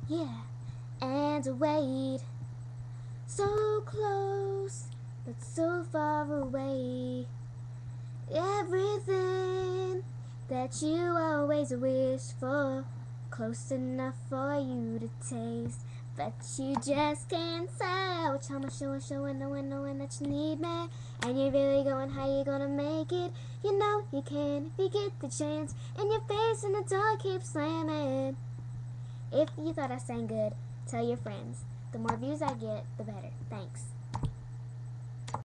Yeah, and wait, so close, but so far away. Everything that you always wish for, close enough for you to taste, but you just can't tell which how much showing, knowing that you need me, and you're really going how you gonna make it. You know you can if you get the chance, and your face in the door keeps slamming. If you thought I sang good, tell your friends. The more views I get, the better. Thanks.